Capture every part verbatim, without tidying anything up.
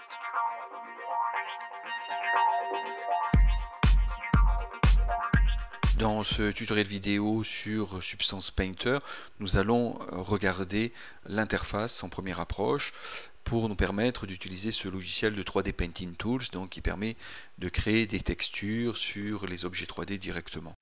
Dans ce tutoriel vidéo sur Substance Painter, nous allons regarder l'interface en première approche pour nous permettre d'utiliser ce logiciel de trois D Painting Tools, donc qui permet de créer des textures sur les objets trois D directement.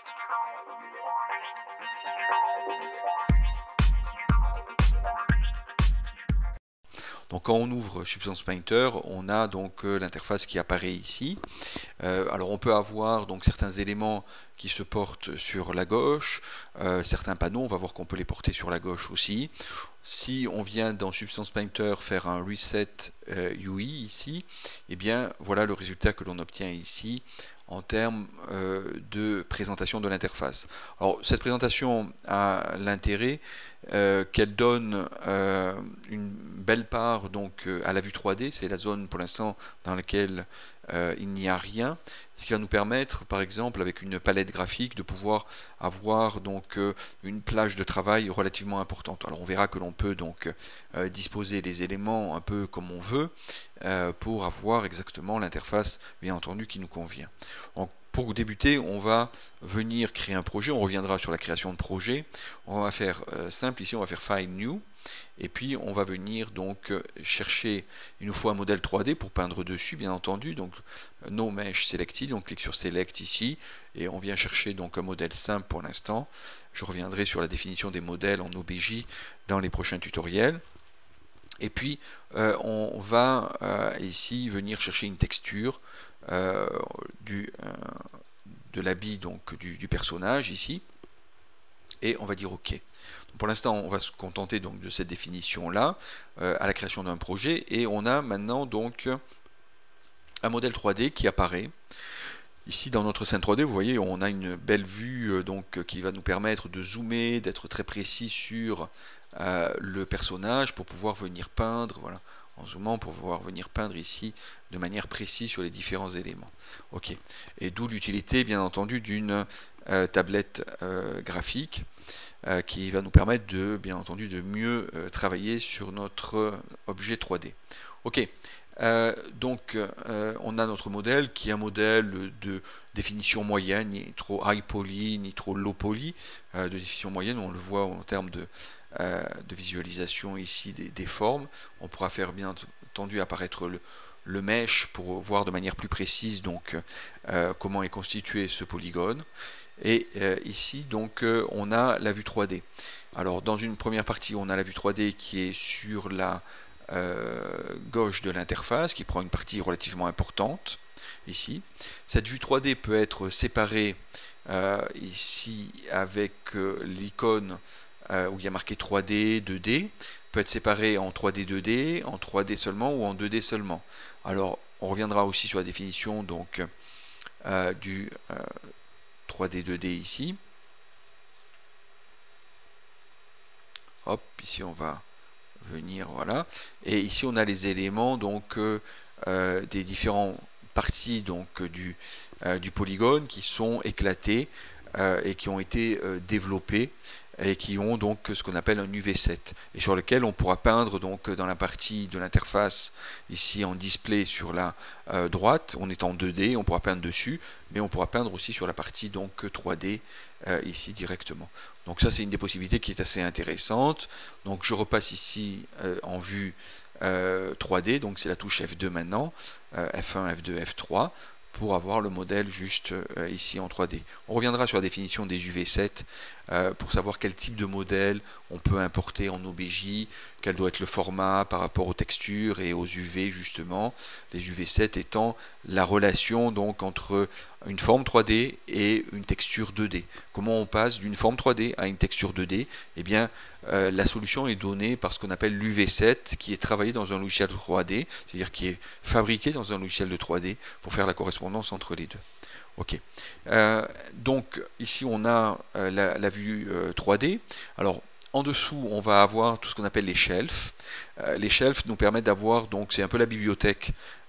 Donc quand on ouvre Substance Painter, on a donc euh, l'interface qui apparaît ici. Euh, alors on peut avoir donc certains éléments qui se portent sur la gauche, euh, certains panneaux, on va voir qu'on peut les porter sur la gauche aussi. Si on vient dans Substance Painter faire un Reset euh, U I ici, eh bien voilà le résultat que l'on obtient ici en termes euh, de présentation de l'interface. Alors cette présentation a l'intérêt euh, qu'elle donne euh, une belle part donc euh, à la vue trois D, c'est la zone pour l'instant dans laquelle euh, il n'y a rien, ce qui va nous permettre par exemple avec une palette graphique de pouvoir avoir donc euh, une plage de travail relativement importante. Alors on verra que l'on peut donc euh, disposer les éléments un peu comme on veut euh, pour avoir exactement l'interface bien entendu qui nous convient. Donc, pour débuter, on va venir créer un projet, on reviendra sur la création de projet. On va faire euh, simple ici, on va faire File New, et puis on va venir donc euh, chercher, il nous faut un modèle trois D pour peindre dessus, bien entendu. Donc No Mesh Selected, on clique sur Select ici, et on vient chercher donc un modèle simple pour l'instant. Je reviendrai sur la définition des modèles en O B J dans les prochains tutoriels. Et puis euh, on va euh, ici venir chercher une texture euh, du, euh, de l'habit donc du, du personnage ici, et on va dire OK. Donc, pour l'instant on va se contenter donc de cette définition là euh, à la création d'un projet, et on a maintenant donc un modèle trois D qui apparaît. Ici dans notre scène trois D, vous voyez, on a une belle vue euh, donc qui va nous permettre de zoomer, d'être très précis sur euh, le personnage pour pouvoir venir peindre, voilà, en zoomant pour pouvoir venir peindre ici de manière précise sur les différents éléments. Ok. Et d'où l'utilité, bien entendu, d'une euh, tablette euh, graphique euh, qui va nous permettre de, bien entendu, de mieux euh, travailler sur notre objet trois D. Ok. Euh, donc euh, on a notre modèle qui est un modèle de définition moyenne, ni trop high poly ni trop low poly, euh, de définition moyenne, on le voit en termes de, euh, de visualisation ici des, des formes. On pourra faire bien entendu apparaître le, le mesh pour voir de manière plus précise donc euh, comment est constitué ce polygone. Et euh, ici donc euh, on a la vue trois D. Alors dans une première partie on a la vue trois D qui est sur la Euh, gauche de l'interface, qui prend une partie relativement importante ici. Cette vue trois D peut être séparée euh, ici avec euh, l'icône euh, où il y a marqué trois D, deux D, peut être séparée en trois D, deux D, en trois D seulement ou en deux D seulement. Alors on reviendra aussi sur la définition donc euh, du euh, trois D, deux D ici. Hop, ici on va venir, voilà, et ici on a les éléments donc euh, euh, des différentes parties donc du, euh, du polygone qui sont éclatées euh, et qui ont été euh, développées et qui ont donc ce qu'on appelle un U V sept, et sur lequel on pourra peindre donc dans la partie de l'interface ici en display sur la euh, droite, on est en deux D, on pourra peindre dessus, mais on pourra peindre aussi sur la partie donc trois D euh, ici directement. Donc ça c'est une des possibilités qui est assez intéressante. Donc je repasse ici euh, en vue euh, trois D, donc c'est la touche F deux maintenant, euh, F un, F deux, F trois, pour avoir le modèle juste euh, ici en trois D. On reviendra sur la définition des U V sept euh, pour savoir quel type de modèle on peut importer en O B J, quel doit être le format par rapport aux textures et aux U V justement, les U V sept étant la relation donc entre une forme trois D et une texture deux D. Comment on passe d'une forme trois D à une texture deux D? Eh bien, euh, la solution est donnée par ce qu'on appelle l'U V sept, qui est travaillé dans un logiciel trois D, c'est-à-dire qui est fabriqué dans un logiciel de trois D pour faire la correspondance entre les deux. Ok. Euh, donc ici on a euh, la, la vue euh, trois D. Alors en dessous, on va avoir tout ce qu'on appelle les shelves. Euh, les shelves nous permettent d'avoir, donc c'est un peu la bibliothèque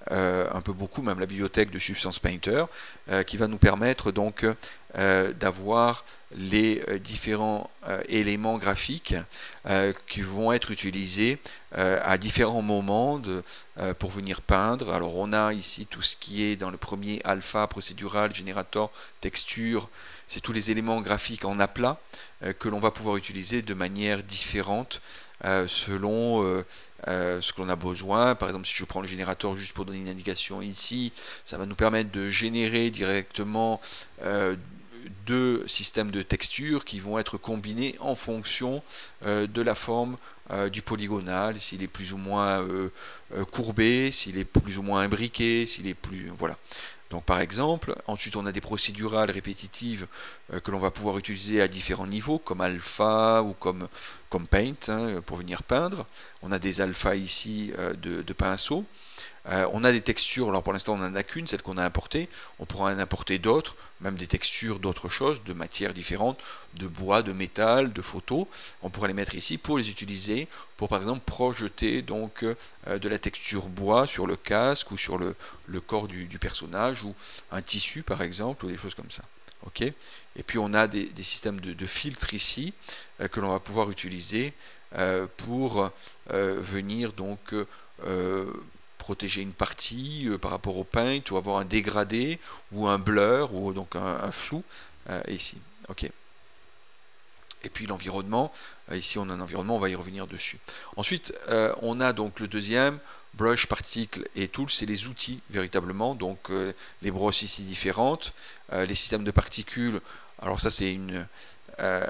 euh, un peu beaucoup, même la bibliothèque de Substance Painter, euh, qui va nous permettre donc euh, d'avoir les euh, différents euh, éléments graphiques euh, qui vont être utilisés euh, à différents moments de, euh, pour venir peindre. Alors on a ici tout ce qui est dans le premier alpha, procédural, générateur, texture, c'est tous les éléments graphiques en aplat euh, que l'on va pouvoir utiliser de manière différente euh, selon euh, euh, ce que l'on a besoin. Par exemple, si je prends le générateur juste pour donner une indication ici, ça va nous permettre de générer directement euh, deux systèmes de textures qui vont être combinés en fonction euh, de la forme euh, du polygonal, s'il est plus ou moins euh, euh, courbé, s'il est plus ou moins imbriqué, s'il est plus... voilà. Donc par exemple, ensuite on a des procédurales répétitives euh, que l'on va pouvoir utiliser à différents niveaux, comme alpha ou comme, comme paint, hein, pour venir peindre. On a des alphas ici euh, de, de pinceau. Euh, on a des textures, alors pour l'instant on n'en a qu'une, celle qu'on a importée, on pourra en importer d'autres, même des textures d'autres choses, de matières différentes, de bois, de métal, de photos, on pourra les mettre ici pour les utiliser, pour par exemple projeter donc euh, de la texture bois sur le casque ou sur le, le corps du, du personnage, ou un tissu par exemple, ou des choses comme ça. Okay. Et puis on a des, des systèmes de, de filtres ici euh, que l'on va pouvoir utiliser euh, pour euh, venir donc euh, protéger une partie euh, par rapport au paint, ou avoir un dégradé ou un blur ou donc un, un flou euh, ici. Ok. Et puis l'environnement, euh, ici on a un environnement, on va y revenir dessus. Ensuite, euh, on a donc le deuxième, brush, particle et tools, c'est les outils véritablement, donc euh, les brosses ici différentes, euh, les systèmes de particules, alors ça c'est une, euh,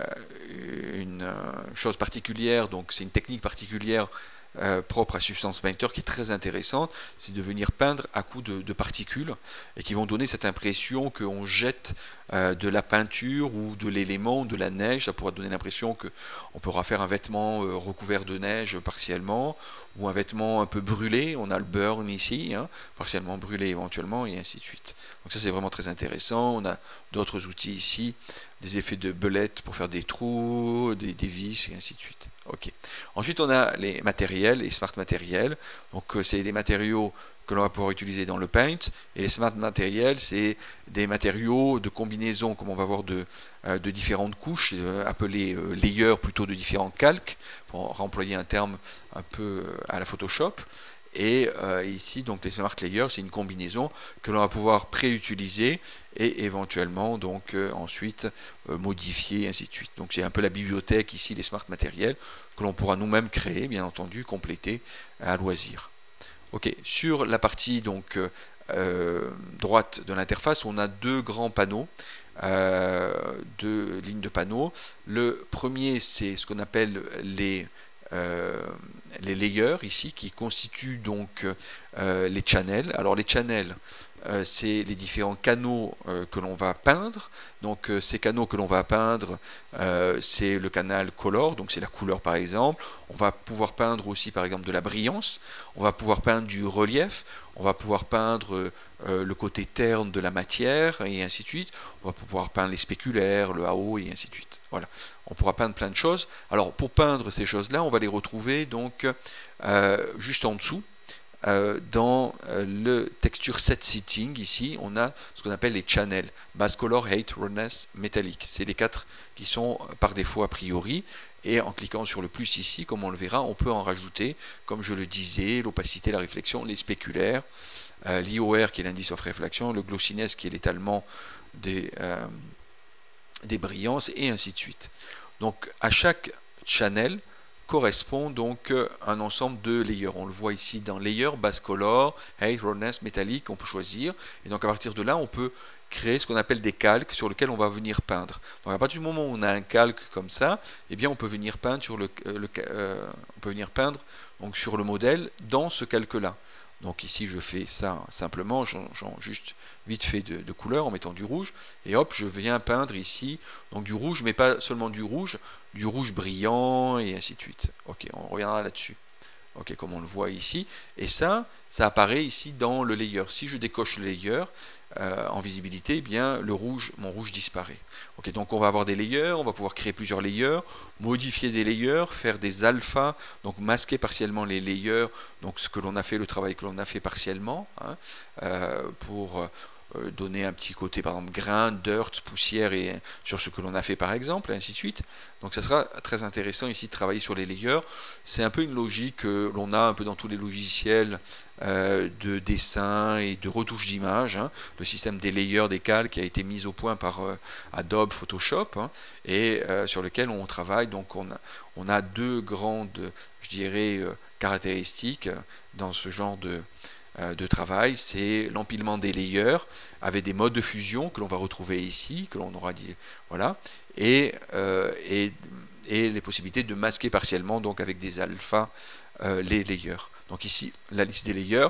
une euh, chose particulière, donc c'est une technique particulière Euh, propre à Substance Painter qui est très intéressante, c'est de venir peindre à coups de, de particules et qui vont donner cette impression qu'on jette euh, de la peinture ou de l'élément, de la neige. Ça pourra donner l'impression qu'on pourra faire un vêtement euh, recouvert de neige partiellement, ou un vêtement un peu brûlé, on a le burn ici, hein, partiellement brûlé éventuellement, et ainsi de suite. Donc ça c'est vraiment très intéressant. On a d'autres outils ici, des effets de belette pour faire des trous, des, des vis, et ainsi de suite. Ok. Ensuite on a les matériels, les smart matériels, donc euh, c'est des matériaux que l'on va pouvoir utiliser dans le paint, et les smart matériels c'est des matériaux de combinaison, comme on va voir, de, euh, de différentes couches, euh, appelés euh, layers plutôt, de différents calques, pour remployer un terme un peu euh, à la Photoshop. Et euh, ici, donc les smart layers, c'est une combinaison que l'on va pouvoir préutiliser et éventuellement donc euh, ensuite euh, modifier, ainsi de suite. Donc c'est un peu la bibliothèque ici des smart matériels que l'on pourra nous-mêmes créer, bien entendu, compléter à loisir. Ok, sur la partie donc euh, droite de l'interface, on a deux grands panneaux, euh, deux lignes de panneaux. Le premier, c'est ce qu'on appelle les Euh, les layers ici, qui constituent donc euh, les channels. Alors les channels, euh, c'est les différents canaux euh, que l'on va peindre. Donc euh, ces canaux que l'on va peindre, euh, c'est le canal color, donc c'est la couleur par exemple. On va pouvoir peindre aussi par exemple de la brillance, on va pouvoir peindre du relief, on va pouvoir peindre euh, le côté terne de la matière, et ainsi de suite. On va pouvoir peindre les spéculaires, le A O, et ainsi de suite. Voilà, on pourra peindre plein de choses. Alors pour peindre ces choses-là, on va les retrouver donc euh, juste en dessous. Euh, dans euh, le texture set setting, ici, on a ce qu'on appelle les channels, base color, height, roughness, metallic. C'est les quatre qui sont par défaut a priori. Et en cliquant sur le plus ici, comme on le verra, on peut en rajouter, comme je le disais, l'opacité, la réflexion, les spéculaires, euh, l'I O R qui est l'indice of reflection, le glossiness qui est l'étalement des, euh, des brillances, et ainsi de suite. Donc à chaque channel correspond donc un ensemble de layers. On le voit ici dans layer, base color, height, roughness, métallique, on peut choisir. Et donc à partir de là, on peut créer ce qu'on appelle des calques sur lesquels on va venir peindre. Donc à partir du moment où on a un calque comme ça, eh bien on peut venir peindre sur le, le euh, on peut venir peindre donc sur le modèle dans ce calque-là. Donc ici je fais ça simplement, j'en juste vite fait de, de couleur en mettant du rouge, et hop, je viens peindre ici donc du rouge, mais pas seulement du rouge, du rouge brillant, et ainsi de suite. Ok, on reviendra là-dessus. ok, comme on le voit ici, et ça, ça apparaît ici dans le layer. Si je décoche le layer euh, en visibilité, eh bien le rouge, mon rouge disparaît. Ok, donc on va avoir des layers, on va pouvoir créer plusieurs layers, modifier des layers, faire des alphas, donc masquer partiellement les layers, donc ce que l'on a fait, le travail que l'on a fait partiellement, hein, euh, pour euh, donner un petit côté, par exemple, grain, dirt, poussière, et sur ce que l'on a fait par exemple, et ainsi de suite. Donc ça sera très intéressant ici de travailler sur les layers. C'est un peu une logique que l'on a un peu dans tous les logiciels euh, de dessin et de retouche d'image, hein. Le système des layers, des calques, a été mis au point par euh, Adobe Photoshop, hein, et euh, sur lequel on travaille. Donc on a, on a deux grandes, je dirais, euh, caractéristiques dans ce genre de de travail, c'est l'empilement des layers avec des modes de fusion que l'on va retrouver ici, que l'on aura dit, voilà, et, euh, et, et les possibilités de masquer partiellement, donc avec des alphas, euh, les layers. Donc ici, la liste des layers.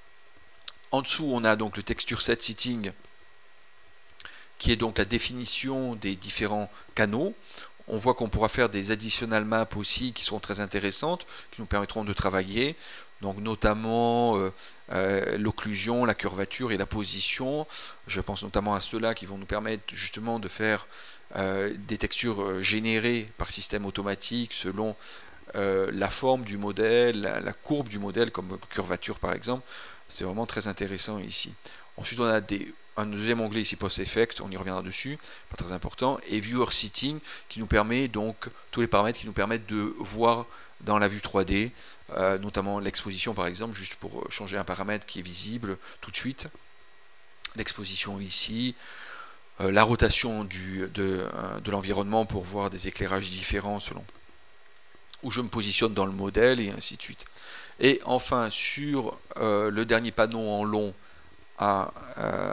En dessous, on a donc le texture set setting, qui est donc la définition des différents canaux. On voit qu'on pourra faire des additional maps aussi qui sont très intéressantes, qui nous permettront de travailler. Donc notamment euh, euh, l'occlusion, la curvature et la position. Je pense notamment à ceux-là qui vont nous permettre justement de faire euh, des textures générées par système automatique selon euh, la forme du modèle, la, la courbe du modèle, comme curvature par exemple. C'est vraiment très intéressant ici. Ensuite on a des, un deuxième onglet ici, Post Effect, on y reviendra dessus, pas très important, et Viewer Setting qui nous permet donc, tous les paramètres qui nous permettent de voir dans la vue trois D, euh, notamment l'exposition par exemple, juste pour changer un paramètre qui est visible tout de suite. L'exposition ici, euh, la rotation du, de, euh, de l'environnement pour voir des éclairages différents selon où je me positionne dans le modèle, et ainsi de suite. Et enfin, sur euh, le dernier panneau en long à, euh,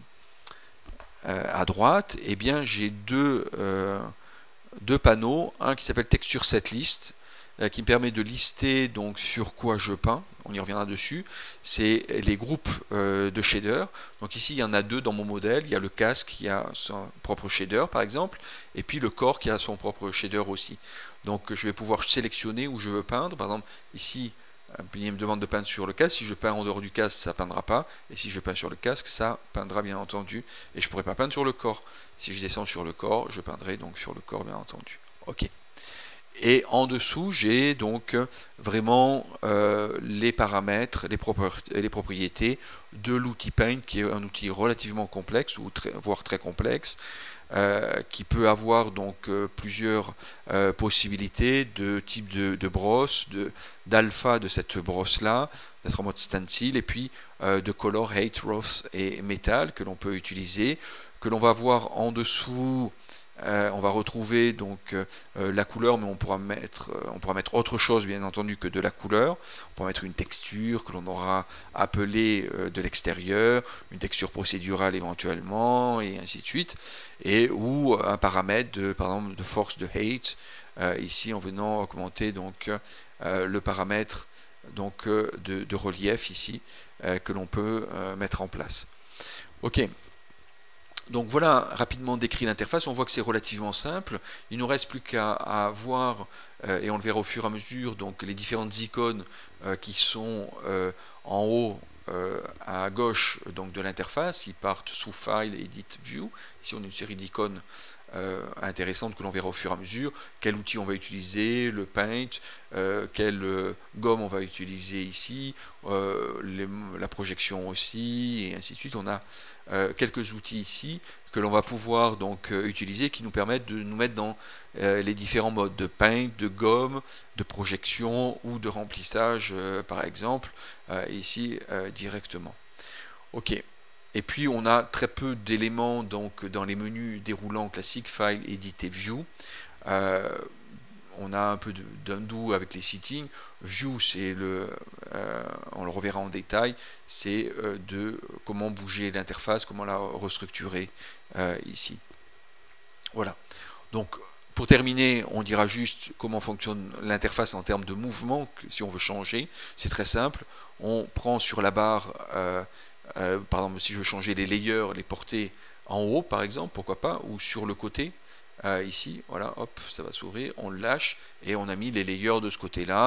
à droite, eh bien j'ai deux, euh, deux panneaux, un qui s'appelle Texture Setlist, qui me permet de lister donc sur quoi je peins, on y reviendra dessus, c'est les groupes euh, de shaders. Donc ici il y en a deux dans mon modèle, il y a le casque qui a son propre shader par exemple, et puis le corps qui a son propre shader aussi. Donc je vais pouvoir sélectionner où je veux peindre, par exemple ici il me demande de peindre sur le casque, si je peins en dehors du casque ça peindra pas, et si je peins sur le casque ça peindra bien entendu, et je pourrais pas peindre sur le corps. Si je descends sur le corps, je peindrai donc sur le corps bien entendu. Ok. Et en dessous, j'ai donc vraiment euh, les paramètres, les, les propriétés de l'outil Paint, qui est un outil relativement complexe, ou très, voire très complexe, euh, qui peut avoir donc euh, plusieurs euh, possibilités de type de, de brosse, d'alpha de, de cette brosse-là, d'être en mode stencil, et puis euh, de color, height, rough et metal que l'on peut utiliser, que l'on va voir en dessous. Euh, on va retrouver donc euh, la couleur, mais on pourra mettre euh, on pourra mettre autre chose bien entendu que de la couleur. On pourra mettre une texture que l'on aura appelée euh, de l'extérieur, une texture procédurale éventuellement, et ainsi de suite, et ou un paramètre de, par exemple, de force de height, euh, ici en venant augmenter donc euh, le paramètre donc euh, de, de relief ici euh, que l'on peut euh, mettre en place. Ok. Donc voilà rapidement décrit l'interface, on voit que c'est relativement simple, il ne nous reste plus qu'à voir, euh, et on le verra au fur et à mesure, donc les différentes icônes euh, qui sont euh, en haut euh, à gauche donc, de l'interface, qui partent sous File, Edit, View. Ici on a une série d'icônes euh, intéressantes que l'on verra au fur et à mesure, quel outil on va utiliser, le Paint, euh, quelle euh, gomme on va utiliser ici, euh, les, la projection aussi, et ainsi de suite. On a euh, quelques outils ici que l'on va pouvoir donc euh, utiliser, qui nous permettent de nous mettre dans euh, les différents modes de Paint, de gomme, de projection ou de remplissage euh, par exemple, euh, ici euh, directement. Ok. Et puis on a très peu d'éléments donc dans les menus déroulants classiques, File, Edit et View. Euh, on a un peu d'undo avec les settings. View, c'est le, euh, on le reverra en détail, c'est euh, de comment bouger l'interface, comment la restructurer euh, ici. Voilà. Donc pour terminer, on dira juste comment fonctionne l'interface en termes de mouvement, si on veut changer. C'est très simple. On prend sur la barre euh, Euh, par exemple, si je veux changer les layers, les porter en haut, par exemple, pourquoi pas, ou sur le côté, euh, ici, voilà, hop, ça va s'ouvrir, on le lâche, et on a mis les layers de ce côté-là.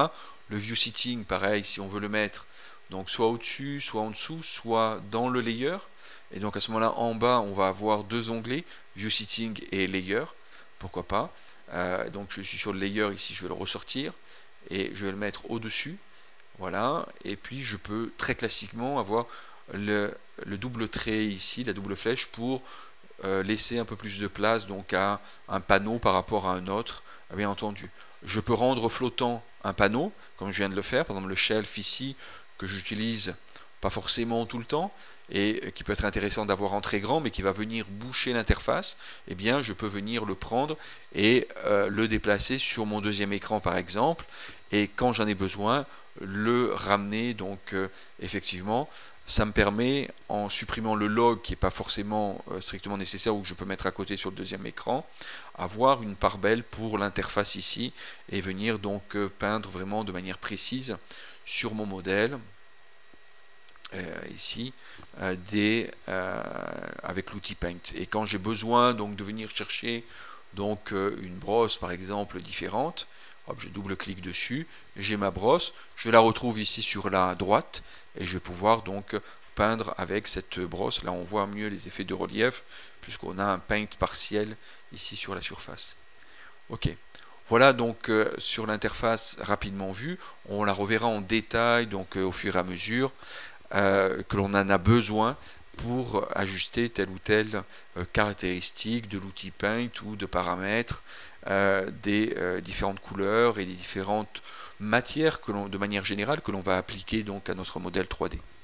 Le view setting, pareil, si on veut le mettre donc soit au-dessus, soit en dessous, soit dans le layer. Et donc à ce moment-là, en bas, on va avoir deux onglets, view setting et layer, pourquoi pas. Euh, donc je suis sur le layer ici, je vais le ressortir et je vais le mettre au-dessus. Voilà, et puis je peux très classiquement avoir le, le double trait ici, la double flèche pour euh, laisser un peu plus de place donc à un panneau par rapport à un autre, bien entendu. Je peux rendre flottant un panneau, comme je viens de le faire, par exemple le shelf ici, que j'utilise pas forcément tout le temps, et qui peut être intéressant d'avoir en très grand, mais qui va venir boucher l'interface, eh bien je peux venir le prendre et euh, le déplacer sur mon deuxième écran par exemple, et quand j'en ai besoin, le ramener. Donc euh, effectivement, ça me permet, en supprimant le log qui n'est pas forcément euh, strictement nécessaire ou que je peux mettre à côté sur le deuxième écran, avoir une part belle pour l'interface ici et venir donc euh, peindre vraiment de manière précise sur mon modèle. Euh, ici euh, des, euh, avec l'outil Paint. Et quand j'ai besoin donc de venir chercher donc euh, une brosse par exemple différente, hop, je double-clique dessus, j'ai ma brosse, je la retrouve ici sur la droite et je vais pouvoir donc peindre avec cette brosse. Là on voit mieux les effets de relief puisqu'on a un paint partiel ici sur la surface. Ok. Voilà donc euh, sur l'interface rapidement vue. On la reverra en détail donc euh, au fur et à mesure Euh, que l'on en a besoin pour ajuster telle ou telle euh, caractéristique de l'outil Paint ou de paramètres euh, des euh, différentes couleurs et des différentes matières que l'on, de manière générale, que l'on va appliquer donc à notre modèle trois D.